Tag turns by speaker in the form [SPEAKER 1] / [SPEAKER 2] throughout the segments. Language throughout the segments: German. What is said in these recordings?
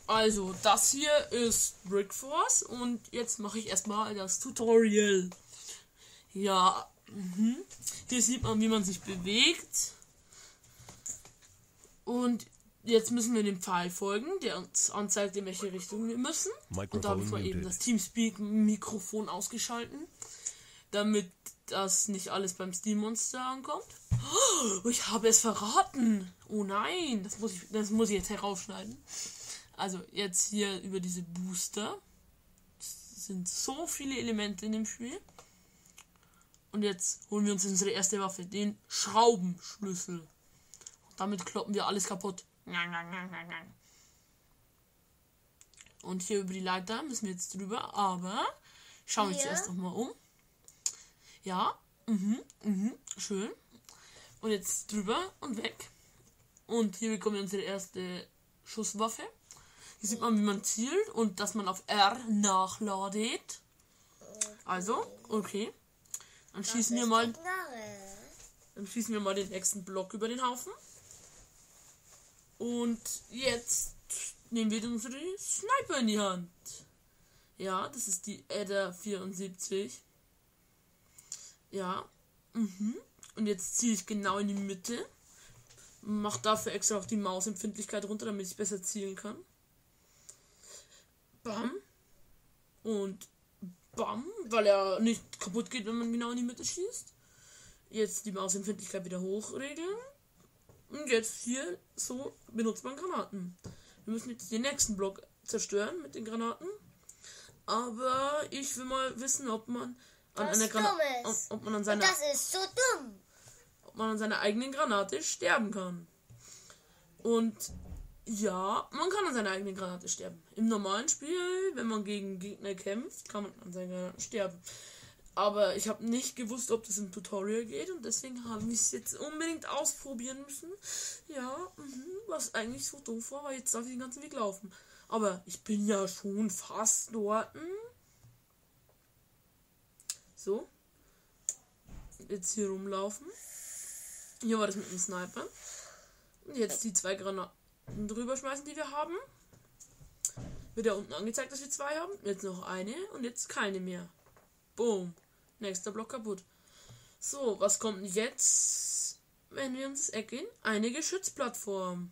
[SPEAKER 1] Also, das hier ist Brick Force und jetzt mache ich erstmal das Tutorial. Ja, hier sieht man, wie man sich bewegt. Und jetzt müssen wir dem Pfeil folgen, der uns anzeigt, in welche Richtung wir müssen. Und da habe ich mal eben das Teamspeak-Mikrofon ausgeschalten, damit das nicht alles beim Steam Monster ankommt. Oh, ich habe es verraten. Oh nein, das muss ich jetzt herausschneiden. Also jetzt hier über diese Booster. Es sind so viele Elemente in dem Spiel. Und jetzt holen wir uns unsere erste Waffe, den Schraubenschlüssel. Und damit kloppen wir alles kaputt. Und hier über die Leiter müssen wir jetzt drüber, aber schauen wir uns erst nochmal um. Ja, schön. Und jetzt drüber und weg. Und hier bekommen wir unsere erste Schusswaffe. Hier sieht man, wie man zielt und dass man auf R nachladet. Also, okay. Dann schießen wir mal den nächsten Block über den Haufen. Und jetzt nehmen wir unsere Sniper in die Hand. Ja, das ist die Adder 74. Ja, Und jetzt ziehe ich genau in die Mitte. Mache dafür extra auch die Mausempfindlichkeit runter, damit ich besser zielen kann. Bam. Und bam, weil er nicht kaputt geht, wenn man genau in die Mitte schießt. Jetzt die Mausempfindlichkeit wieder hochregeln. Und jetzt hier so benutzt man Granaten. Wir müssen jetzt den nächsten Block zerstören mit den Granaten. Aber ich will mal wissen, ob man an einer Granate, ob man an seiner,
[SPEAKER 2] das ist so dumm.
[SPEAKER 1] Ob man an seiner eigenen Granate sterben kann. Und ja, man kann an seiner eigenen Granate sterben. Im normalen Spiel, wenn man gegen Gegner kämpft, kann man an seiner Granate sterben. Aber ich habe nicht gewusst, ob das im Tutorial geht und deswegen habe ich es jetzt unbedingt ausprobieren müssen. Ja, was eigentlich so doof war, weil jetzt darf ich den ganzen Weg laufen. Aber ich bin ja schon fast dort. So. Jetzt hier rumlaufen. Hier war das mit dem Sniper. Und jetzt die 2 Granaten drüber schmeißen, die wir haben. Wird ja unten angezeigt, dass wir 2 haben. Jetzt noch eine und jetzt keine mehr. Boom. Nächster Block kaputt. So, was kommt jetzt, wenn wir ins Eck gehen? Eine Geschützplattform.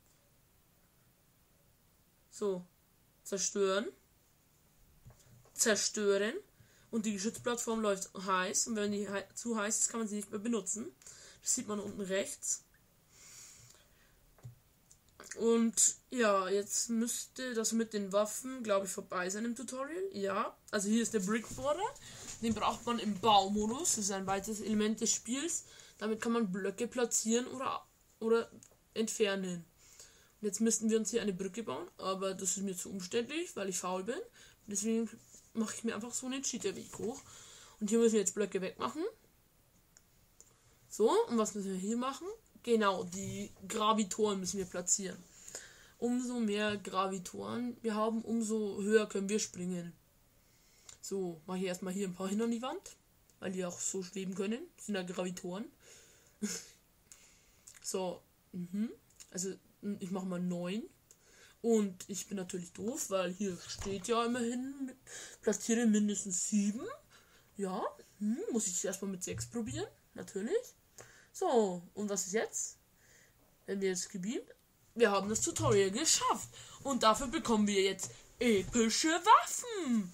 [SPEAKER 1] So. Zerstören. Zerstören. Und die Geschützplattform läuft heiß. Und wenn die zu heiß ist, kann man sie nicht mehr benutzen. Das sieht man unten rechts. Und ja, jetzt müsste das mit den Waffen, glaube ich, vorbei sein im Tutorial. Ja, also hier ist der Brickboarder. Den braucht man im Baumodus. Das ist ein weiteres Element des Spiels. Damit kann man Blöcke platzieren oder entfernen. Und jetzt müssten wir uns hier eine Brücke bauen. Aber das ist mir zu umständlich, weil ich faul bin. Deswegen mache ich mir einfach so einen Cheaterweg hoch. Und hier müssen wir jetzt Blöcke wegmachen. So, und was müssen wir hier machen? Genau, die Gravitoren müssen wir platzieren. Umso mehr Gravitoren wir haben, umso höher können wir springen. So, mache ich erstmal hier ein paar hin an die Wand, weil die auch so schweben können. Das sind ja Gravitoren. So, also ich mache mal 9. Und ich bin natürlich doof, weil hier steht ja immerhin, platziere mindestens 7. Ja, muss ich erstmal mit 6 probieren, natürlich. So, und was ist jetzt? Wenn wir jetzt gebeamt, wir haben das Tutorial geschafft. Und dafür bekommen wir jetzt epische Waffen.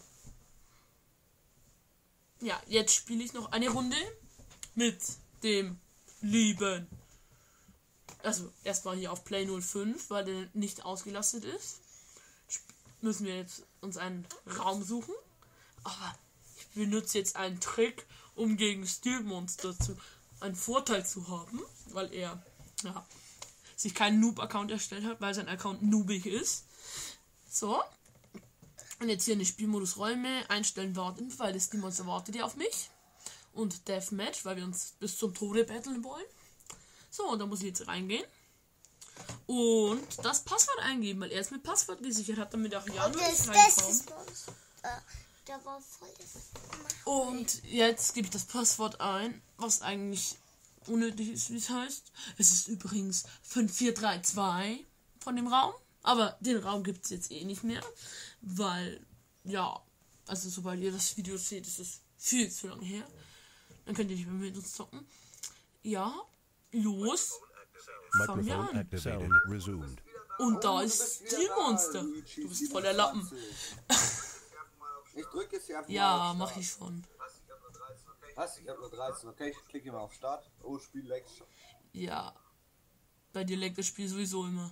[SPEAKER 1] Ja, jetzt spiele ich noch eine Runde mit dem lieben. Also, erstmal hier auf Play 05, weil der nicht ausgelastet ist. Müssen wir jetzt uns einen Raum suchen. Aber ich benutze jetzt einen Trick, um gegen Steam Monster einen Vorteil zu haben, weil er sich keinen Noob-Account erstellt hat, weil sein Account noobig ist. So. Und jetzt hier in den Spielmodus Räume einstellen, warten, weil das die Monster wartet ja auf mich. Und Deathmatch, weil wir uns bis zum Tode battlen wollen. So, und da muss ich jetzt reingehen. Und das Passwort eingeben, weil er es mit Passwort gesichert hat, damit auch ja nicht reinkommt.
[SPEAKER 2] Der war voll.
[SPEAKER 1] Und jetzt gebe ich das Passwort ein, was eigentlich unnötig ist, wie es heißt. Es ist übrigens 5432 von dem Raum. Aber den Raum gibt es jetzt eh nicht mehr, weil, ja, also sobald ihr das Video seht, ist es viel zu lange her. Dann könnt ihr nicht mehr mit uns zocken. Ja, los. Fangen wir
[SPEAKER 3] Microphone
[SPEAKER 1] an.
[SPEAKER 3] activated. Resumed.
[SPEAKER 1] Und da ist die Monster. Du bist voll der Lappen.
[SPEAKER 4] Ich drücke jetzt hier einfach mal
[SPEAKER 1] Ja,
[SPEAKER 4] auf
[SPEAKER 1] mach
[SPEAKER 4] Start.
[SPEAKER 1] ich schon.
[SPEAKER 4] Was? Ich habe nur 13. Okay, ich klicke mal auf Start. Oh, Spiel leckt.
[SPEAKER 1] Ja. Bei dir leckt das Spiel sowieso immer.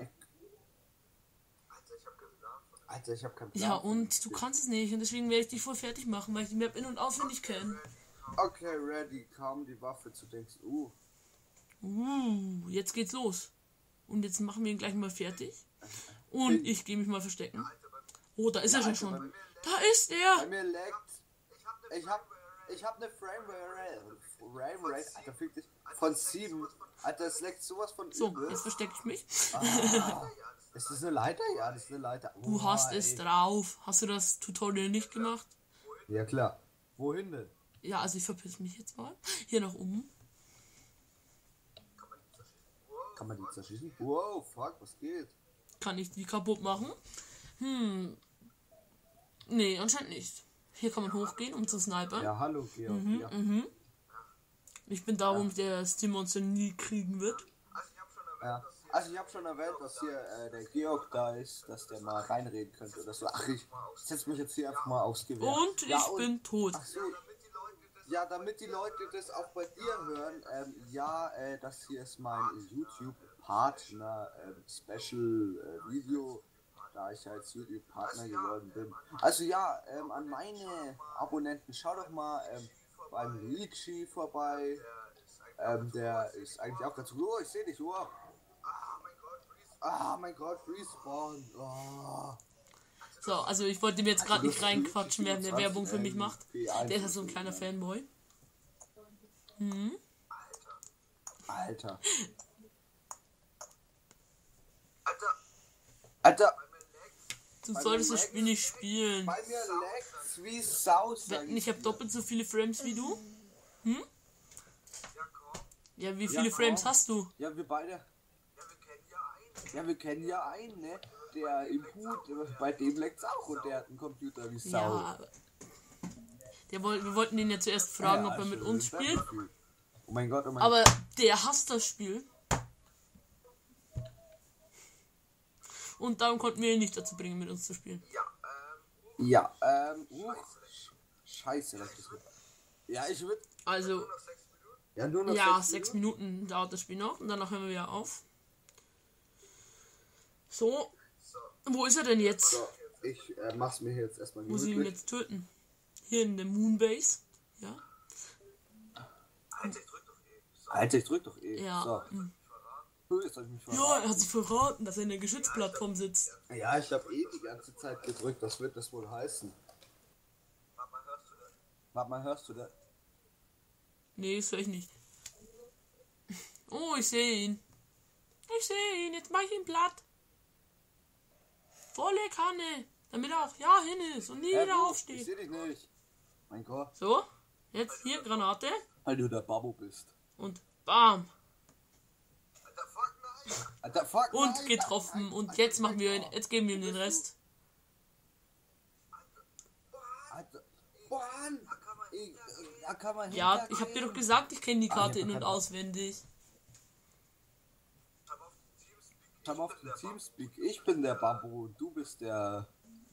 [SPEAKER 4] Alter, ich habe keinen Plan.
[SPEAKER 1] Ja, und du kannst es nicht. Und deswegen werde ich dich voll fertig machen, weil ich die Map in- und auswendig kenne.
[SPEAKER 4] Okay, ready. Kaum die Waffe zu denkst.
[SPEAKER 1] Jetzt geht's los. Und jetzt machen wir ihn gleich mal fertig. Und ich gehe mich mal verstecken. Oh, da ist er
[SPEAKER 4] Alter,
[SPEAKER 1] schon. Da ist
[SPEAKER 4] Bei
[SPEAKER 1] er.
[SPEAKER 4] mir leckt. Ich hab eine Framerate. Alter, fick dich. Von 7. Alter, es leckt sowas von
[SPEAKER 1] So,
[SPEAKER 4] übel.
[SPEAKER 1] jetzt verstecke ich mich.
[SPEAKER 4] Ist das eine Leiter? Ja, das ist eine Leiter.
[SPEAKER 1] Du hast es drauf. Hast du das Tutorial nicht gemacht?
[SPEAKER 4] Ja, klar. Wohin denn?
[SPEAKER 1] Ja, also ich verpiss mich jetzt mal. Hier nach oben.
[SPEAKER 4] Kann man die zerschießen? Wow, fuck, was geht?
[SPEAKER 1] Kann ich die kaputt machen? Nee, anscheinend nicht. Hier kann man hochgehen, um zu snipern.
[SPEAKER 4] Ja, hallo, Georg. Ja.
[SPEAKER 1] Ich bin darum, der das Teammonster nie kriegen wird.
[SPEAKER 4] Ja. Also ich habe schon erwähnt, dass hier der Georg da ist, dass der mal reinreden könnte oder so. Ach, ich setz mich jetzt hier einfach mal aufs Gewehr.
[SPEAKER 1] Und ich bin tot.
[SPEAKER 4] Ach so. Ja, damit die Leute das auch bei dir hören, das hier ist mein YouTube-Partner Special Video, da ich als YouTube-Partner geworden bin. Also ja, an meine Abonnenten, schau doch mal beim Ricci vorbei. Der ist eigentlich auch ganz gut. Oh, ich sehe dich, oh. Ah, mein Gott, Respawn. Oh.
[SPEAKER 1] So, also ich wollte mir jetzt gerade nicht reinquatschen, während der Werbung für mich macht. Der ist ja so ein kleiner Fanboy.
[SPEAKER 4] Alter. Alter,
[SPEAKER 1] Du solltest das Spiel nicht spielen.
[SPEAKER 4] bei mir leckt's wie Sau.
[SPEAKER 1] Wetten, ich habe doppelt so viele Frames wie du? Ja, wie viele Frames hast du?
[SPEAKER 4] Ja, wir beide. Ja, wir kennen ja einen, ne? Der im Hut, bei dem leckt's auch und der hat einen Computer wie Sau.
[SPEAKER 1] Ja. Wir wollten ihn ja zuerst fragen, ob er mit uns spielt.
[SPEAKER 4] Oh mein Gott, oh mein
[SPEAKER 1] Aber der hasst das Spiel. Und darum konnten wir ihn nicht dazu bringen, mit uns zu spielen.
[SPEAKER 4] Ja, scheiße, das ist gut. Ja, ich würde.
[SPEAKER 1] Also,
[SPEAKER 4] Ja, nur noch
[SPEAKER 1] ja, 6 Minuten dauert das Spiel noch und danach hören wir wieder auf. So, wo ist er denn jetzt?
[SPEAKER 4] So, ich mach's mir jetzt erstmal
[SPEAKER 1] Muss ich ihn
[SPEAKER 4] gemütlich.
[SPEAKER 1] jetzt töten? Hier in der Moonbase. Ja.
[SPEAKER 4] Alter, ich drück doch eh.
[SPEAKER 1] Ja.
[SPEAKER 4] So. Jetzt hab ich mich
[SPEAKER 1] Ja,
[SPEAKER 4] verraten.
[SPEAKER 1] er hat sich verraten, dass er in der Geschützplattform sitzt.
[SPEAKER 4] Ja, ich habe eh die ganze Zeit gedrückt. Was wird das wohl heißen? Warte mal, hörst du das?
[SPEAKER 1] Nee, das höre ich nicht. Oh, ich sehe ihn. Ich sehe ihn. Jetzt mache ich ihn platt. Volle Kanne. Damit er auch ja hin ist und nie wieder
[SPEAKER 4] Ich
[SPEAKER 1] aufsteht.
[SPEAKER 4] seh dich nicht. Mein Gott,
[SPEAKER 1] So, jetzt hier Granate
[SPEAKER 4] weil du der Babbo bist.
[SPEAKER 1] und bam.
[SPEAKER 4] Alter, fuck.
[SPEAKER 1] Und
[SPEAKER 4] nein.
[SPEAKER 1] getroffen. Und jetzt machen wir ihn, jetzt geben wir ihm den Rest.
[SPEAKER 4] Alter. Mann. Da kann man
[SPEAKER 1] Ja, ich habe dir doch gesagt, ich kenne die Karte in- und auswendig.
[SPEAKER 4] Schau mal auf den Teamspeak. Ich bin der Babbo und du bist der.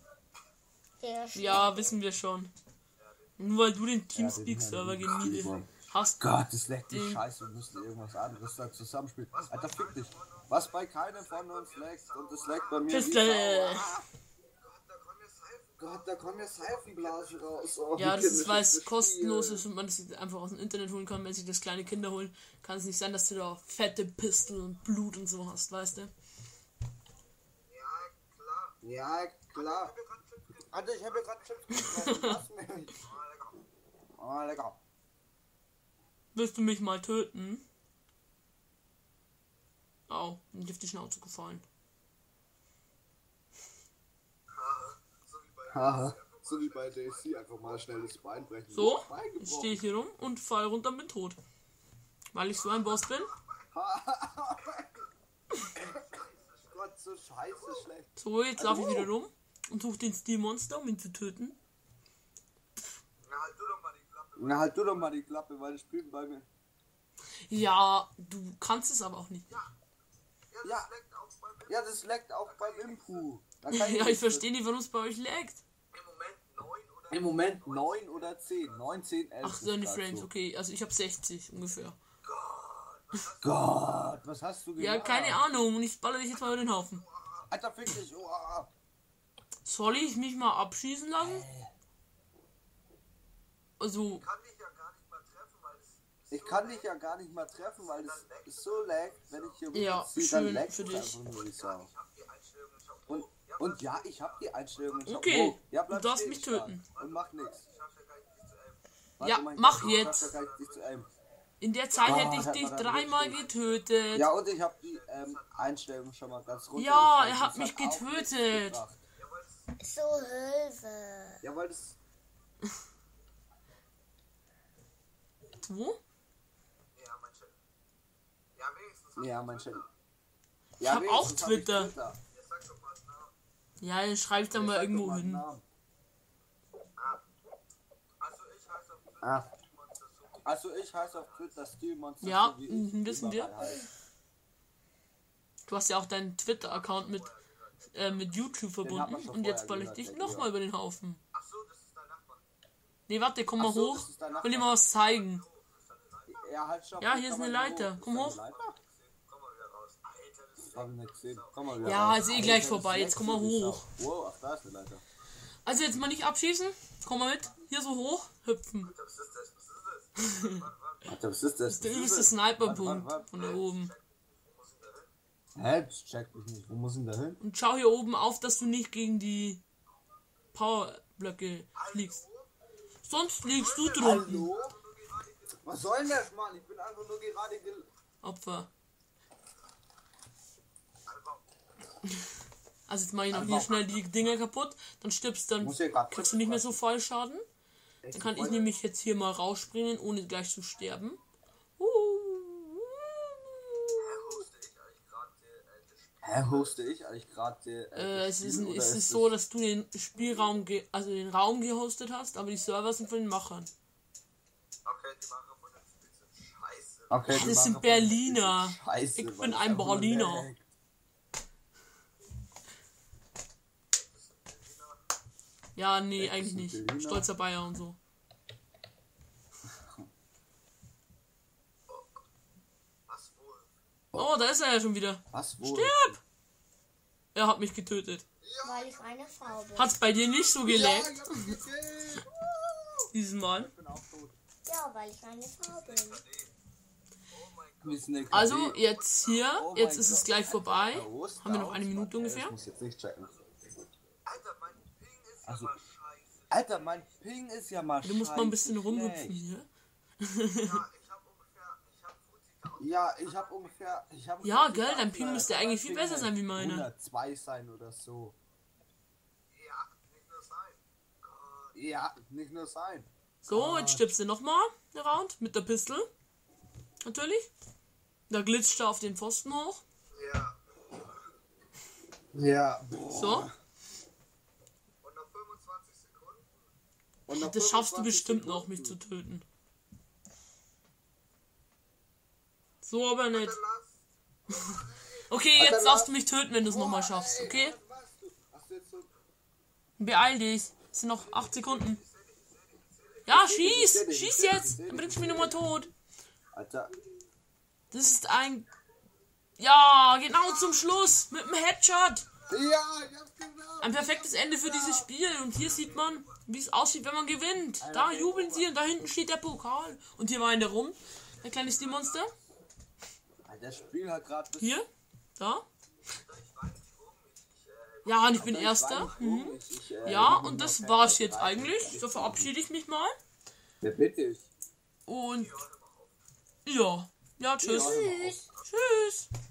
[SPEAKER 1] Ja, wissen wir schon. Nur weil du den Teamspeak-Server gemieden hast.
[SPEAKER 4] Gott, das leckt mich
[SPEAKER 1] Den-
[SPEAKER 4] scheiße. Wir müssen irgendwas anderes da zusammenspielen. Alter, fick dich. Was bei keinem von uns leckt und es leckt bei mir. wie
[SPEAKER 1] Pistole.
[SPEAKER 4] Sau. Ah. Gott, da kommen ja Seifenblasen raus. Oh,
[SPEAKER 1] Ja,
[SPEAKER 4] wie
[SPEAKER 1] das ist,
[SPEAKER 4] kindisch
[SPEAKER 1] weil
[SPEAKER 4] das
[SPEAKER 1] es kostenlos
[SPEAKER 4] Spiel.
[SPEAKER 1] ist und man es einfach aus dem Internet holen kann, wenn sich das kleine Kinder holen. Kann es nicht sein, dass du da fette Pistol und Blut und so hast, weißt du?
[SPEAKER 4] Ja, klar. Alter, ich habe ja gerade Chips gegessen. Lass mich. Oh, lecker.
[SPEAKER 1] Willst du mich mal töten? Au, mir ist die Schnauze gefallen.
[SPEAKER 4] Haha. So wie bei Daisy, einfach mal schnell das Bein brechen.
[SPEAKER 1] So,
[SPEAKER 4] Das Bein
[SPEAKER 1] jetzt
[SPEAKER 4] gebrochen.
[SPEAKER 1] stehe ich hier rum und fall runter und bin tot. Weil ich so ein Boss bin.
[SPEAKER 4] Gott, Gott, so scheiße schlecht.
[SPEAKER 1] So, jetzt laufe ich wieder rum und suche den Steel Monster, um ihn zu töten.
[SPEAKER 4] Na, halt du doch mal die Klappe, weil das spielt bei mir.
[SPEAKER 1] Ja, du kannst es aber auch nicht.
[SPEAKER 4] Ja, das leckt auch beim Impu. Da kann
[SPEAKER 1] Ja, ich
[SPEAKER 4] nichts
[SPEAKER 1] verstehe nicht, warum es bei euch laggt.
[SPEAKER 4] Im Moment 9 oder 10. 9, 10, 11.
[SPEAKER 1] Ach, so eine
[SPEAKER 4] ist grad
[SPEAKER 1] Frames,
[SPEAKER 4] so.
[SPEAKER 1] okay. Also ich habe 60 ungefähr.
[SPEAKER 4] Gott, was hast du gemacht?
[SPEAKER 1] Ja, keine Ahnung. Und ich baller dich jetzt mal über den Haufen.
[SPEAKER 4] Alter, fick dich. Oh.
[SPEAKER 1] Soll ich mich mal abschießen lassen? Also,
[SPEAKER 4] Ich kann dich ja gar nicht mal treffen, weil es so lag, wenn ich hier
[SPEAKER 1] Ja,
[SPEAKER 4] rüberziehe,
[SPEAKER 1] schön
[SPEAKER 4] dann laggt
[SPEAKER 1] für
[SPEAKER 4] es
[SPEAKER 1] dich.
[SPEAKER 4] einfach nur, wie Sau. Und ja, ich hab die Einstellungen. Ich hab-
[SPEAKER 1] okay.
[SPEAKER 4] Oh, ja, bleib
[SPEAKER 1] Du darfst
[SPEAKER 4] stehen,
[SPEAKER 1] mich
[SPEAKER 4] Stefan.
[SPEAKER 1] töten.
[SPEAKER 4] Und mach nix.
[SPEAKER 1] Ja,
[SPEAKER 4] oh mein
[SPEAKER 1] mach
[SPEAKER 4] Gott, ich
[SPEAKER 1] jetzt.
[SPEAKER 4] schaff ja gar nicht, dich zu aimen.
[SPEAKER 1] In der Zeit
[SPEAKER 4] Ah,
[SPEAKER 1] hätte ich
[SPEAKER 4] hat
[SPEAKER 1] dich
[SPEAKER 4] man dann
[SPEAKER 1] dreimal
[SPEAKER 4] richtig.
[SPEAKER 1] getötet.
[SPEAKER 4] Ja, und ich hab die Einstellungen schon mal ganz runter.
[SPEAKER 1] Ja, er hat mich getötet.
[SPEAKER 2] So Hilfe.
[SPEAKER 4] Ja, weil das...
[SPEAKER 1] Wo?
[SPEAKER 4] Ja, mein Channel.
[SPEAKER 1] Ich hab auch
[SPEAKER 4] wenigstens
[SPEAKER 1] Twitter. Ja, schreibt da mal
[SPEAKER 4] Sag
[SPEAKER 1] irgendwo
[SPEAKER 4] doch mal den
[SPEAKER 1] hin.
[SPEAKER 4] Namen. Ah. Also ich heiße auf Twitter Steelmonster.
[SPEAKER 1] Ja,
[SPEAKER 4] so wie ich
[SPEAKER 1] wissen wir.
[SPEAKER 4] überall heiße.
[SPEAKER 1] Du hast ja auch deinen Twitter-Account mit YouTube
[SPEAKER 4] hat man
[SPEAKER 1] verbunden.
[SPEAKER 4] schon
[SPEAKER 1] Und jetzt
[SPEAKER 4] vorher
[SPEAKER 1] baller ich
[SPEAKER 4] gehört,
[SPEAKER 1] dich
[SPEAKER 4] der
[SPEAKER 1] nochmal über den Haufen. Nee, warte, komm mal
[SPEAKER 4] Ach so,
[SPEAKER 1] hoch.
[SPEAKER 4] das ist dein
[SPEAKER 1] Will dir mal was zeigen.
[SPEAKER 4] Ja, halt, stopp.
[SPEAKER 1] Ja, hier ist
[SPEAKER 4] Komm
[SPEAKER 1] eine
[SPEAKER 4] mal
[SPEAKER 1] Leiter.
[SPEAKER 4] hoch.
[SPEAKER 1] Komm
[SPEAKER 4] Ist
[SPEAKER 1] hoch.
[SPEAKER 4] da eine Leiter? Hab ich nicht gesehen. Komm mal wieder
[SPEAKER 1] Ja,
[SPEAKER 4] raus.
[SPEAKER 1] ist eh gleich
[SPEAKER 4] Alter,
[SPEAKER 1] vorbei.
[SPEAKER 4] das
[SPEAKER 1] Jetzt komm mal
[SPEAKER 4] leckt so wie
[SPEAKER 1] hoch.
[SPEAKER 4] Sau. Wow, ach, da ist eine Leiter.
[SPEAKER 1] Also jetzt mal nicht abschießen. Komm mal mit. Hier so hoch. Hüpfen.
[SPEAKER 4] Alter, was ist das?
[SPEAKER 1] Das ist der übelste
[SPEAKER 4] Warte,
[SPEAKER 1] Sniper-Punkt
[SPEAKER 4] warte.
[SPEAKER 1] von da oben.
[SPEAKER 4] Hä? Das checkt mich nicht. Wo muss denn da hin?
[SPEAKER 1] Und schau hier oben auf, dass du nicht gegen die Powerblöcke fliegst. Sonst fliegst du drunten.
[SPEAKER 4] Hallo? Was soll denn das, Mann? Ich bin einfach nur gerade
[SPEAKER 1] Opfer. Also jetzt mach ich noch hier schnell die Dinger kaputt. Dann stirbst dann
[SPEAKER 4] Muss hier grad
[SPEAKER 1] kriegst du nicht mehr so voll Schaden. Dann kann ich nämlich jetzt hier mal rausspringen, ohne gleich zu sterben.
[SPEAKER 4] Hä, hoste ich eigentlich gerade
[SPEAKER 1] Es ist so, dass du den Spielraum, also den Raum gehostet hast, aber die Server sind von den Machern.
[SPEAKER 3] Okay, die Macher von dem Spiel sind scheiße.
[SPEAKER 4] Okay,
[SPEAKER 1] Ja,
[SPEAKER 4] die
[SPEAKER 1] das
[SPEAKER 4] machen
[SPEAKER 1] sind
[SPEAKER 4] von
[SPEAKER 1] Berliner.
[SPEAKER 4] uns Scheiße,
[SPEAKER 1] Ich
[SPEAKER 4] weil
[SPEAKER 1] bin
[SPEAKER 4] es
[SPEAKER 1] ein
[SPEAKER 4] einfach nur
[SPEAKER 1] Berliner.
[SPEAKER 4] leckt.
[SPEAKER 1] Ja, nee,
[SPEAKER 4] Echt,
[SPEAKER 1] eigentlich
[SPEAKER 4] sind
[SPEAKER 1] nicht.
[SPEAKER 4] Berliner?
[SPEAKER 1] Stolzer Bayer und so.
[SPEAKER 3] Was wohl?
[SPEAKER 1] Oh, da ist er ja schon wieder.
[SPEAKER 4] Was wohl?
[SPEAKER 1] Stirb! Er hat mich getötet.
[SPEAKER 2] Weil ich eine Frau bin.
[SPEAKER 1] Hat's bei dir nicht so
[SPEAKER 4] Ja,
[SPEAKER 1] geleckt?
[SPEAKER 4] ich hab ihn gekillt.
[SPEAKER 1] Diesen Mal.
[SPEAKER 4] Ich bin auch tot.
[SPEAKER 2] Ja, weil ich eine Frau bin.
[SPEAKER 4] Wir sind eine
[SPEAKER 1] Also,
[SPEAKER 4] KD.
[SPEAKER 1] jetzt hier.
[SPEAKER 4] Oh
[SPEAKER 1] Jetzt
[SPEAKER 4] mein
[SPEAKER 1] ist es
[SPEAKER 4] Gott.
[SPEAKER 1] gleich vorbei.
[SPEAKER 4] Prost,
[SPEAKER 1] Haben wir noch eine
[SPEAKER 4] Mann.
[SPEAKER 1] Minute
[SPEAKER 4] Ey,
[SPEAKER 1] ungefähr?
[SPEAKER 4] Ich muss jetzt nicht checken.
[SPEAKER 3] Alter, mein Ping ist
[SPEAKER 4] Also-
[SPEAKER 3] aber scheiße.
[SPEAKER 4] Alter, mein Ping ist ja mal
[SPEAKER 1] Du musst mal ein bisschen
[SPEAKER 4] scheiße
[SPEAKER 1] rumhüpfen
[SPEAKER 4] schlecht.
[SPEAKER 1] hier.
[SPEAKER 3] Ja, ich hab ungefähr,
[SPEAKER 4] Ja, ich hab
[SPEAKER 1] Ja, gell, dein Ping müsste eigentlich viel
[SPEAKER 4] Ping
[SPEAKER 1] besser sein wie meiner.
[SPEAKER 4] 102 sein oder so.
[SPEAKER 3] ja, nicht nur sein. Gott,
[SPEAKER 4] Ja, nicht nur sein.
[SPEAKER 1] So, jetzt stirbst du nochmal eine Round mit der Pistol. Natürlich. Da glitscht er auf den Pfosten hoch.
[SPEAKER 3] ja.
[SPEAKER 4] Ja.
[SPEAKER 1] So.
[SPEAKER 3] Und noch 25 Sekunden.
[SPEAKER 4] Und noch
[SPEAKER 1] Das schaffst du
[SPEAKER 4] 25
[SPEAKER 1] bestimmt noch,
[SPEAKER 4] Sekunden.
[SPEAKER 1] mich zu töten. So aber nicht.
[SPEAKER 3] Lass.
[SPEAKER 1] Okay,
[SPEAKER 4] Alter,
[SPEAKER 1] jetzt darfst du mich töten, wenn du es nochmal schaffst, okay?
[SPEAKER 4] Hast du jetzt so...
[SPEAKER 1] Beeil dich. Es sind noch 8 Sekunden. Ja, schieß! Schieß jetzt! Dann bringst du mich nochmal tot.
[SPEAKER 4] Alter,
[SPEAKER 1] Das ist ein... Ja, genau zum Schluss. Mit dem Headshot.
[SPEAKER 4] ja, ich hab's gesagt.
[SPEAKER 1] Ein perfektes Ende für dieses Spiel. Und hier sieht man, wie es aussieht, wenn man gewinnt. Da jubeln sie und da hinten steht der Pokal. Und hier weint er rum. Der kleine Stilmonster.
[SPEAKER 4] Das Spiel hat gerade...
[SPEAKER 1] Hier. Da. Ja, und ich bin Erster. Mhm. Ja, und das war's jetzt eigentlich. So verabschiede ich mich mal.
[SPEAKER 4] Ja, bitte.
[SPEAKER 1] Und ja. Ja, tschüss.
[SPEAKER 2] Tschüss.
[SPEAKER 1] Tschüss.